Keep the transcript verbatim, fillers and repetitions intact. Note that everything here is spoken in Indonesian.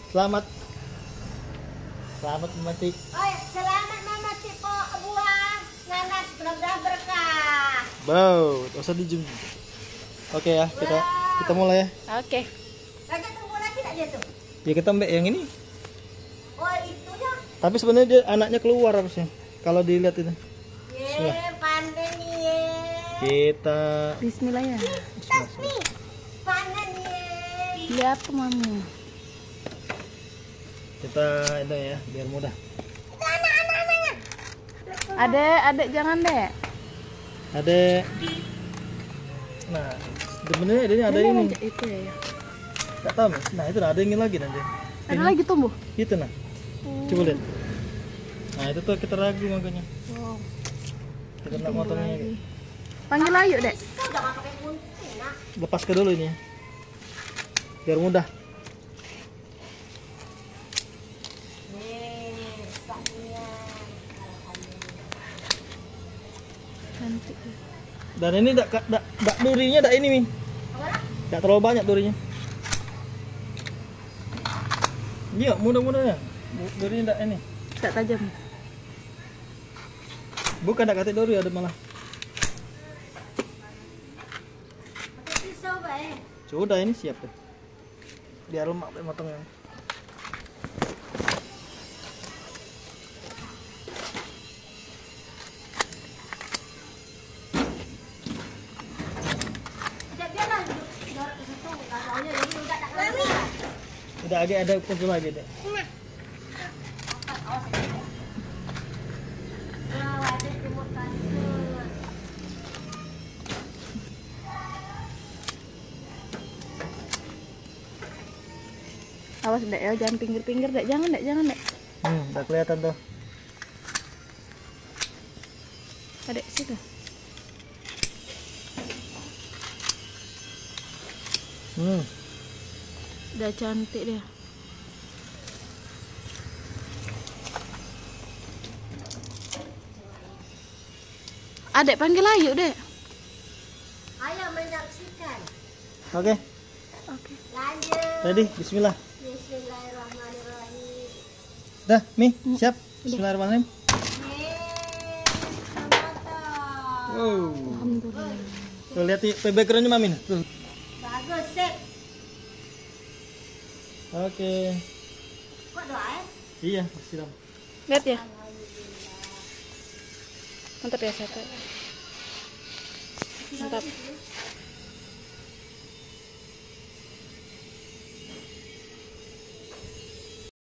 Selamat. Selamat memetik. Oh, selamat memetik po buah nanas mudah-mudahan berkah. Wow, tak usah dijum. Oke ya, kita kita mulai ya. Oke. Lagi tunggu lagi tak dia tuh? Ya kita ambil yang ini. Oh, itu ya. Tapi sebenarnya dia anaknya keluar harusnya. Kalau dilihat itu. Ye, pandai nih ye. Kita Bismillah ya. Tasmi. Panen ye. Lihat mami. kita itu ya biar mudah. Itu anak-anak-anaknya. Adek, adek jangan dek. Ada. Nah, sebenarnya ini ada ini. Itu ya. ya. Enggak tahu. Nah, itu ada yang lagi nanti. Ada lagi tumbuh. Itu nah. Coba lihat. Nah, itu tuh kita ragu makanya. Wow. Kita nak motongnya. Panggil ayu dek. Kau jangan pakai gunting nak. Lepas ke dulu ini ya. Biar mudah. Nih, saknya. Cantik. Dan ini dak dak dak durinya dak ini, Mi. Dak terlalu banyak durinya. Iya, mudah-mudahan. Durinya dak ini. Tak tajam. Bukan dak kate duri ada malah. Pakai pisau bae. Sudah ini siap deh. Biar lemak deh motongnya. Tidak biarlah jarak ke situ. Soalnya ini udah tak lama. Udah agak ada kumpul lagi deh. Nah, ada timur kasut. Awas dek ya, jangan pinggir-pinggir dek, jangan dek, jangan dek. Hmm, udah kelihatan tuh. Adek situ. Hmm. Udah cantik dia. Adek panggil ayu dek. Ayo menyaksikan. Oke, Oke. Lanjut. ready? Bismillah. Bismillahirrahmanirrahim. Dah, Mi, siap. Bismillahirrahmanirrahim. Yeay, selamat. Wow. Alhamdulillah. Tuh lihat nih backgroundnya Mami. Tuh. Bagus, sip. Oke. Kok doa ya? Iya, siram. Lihat ya. Mantap ya satu. Mantap.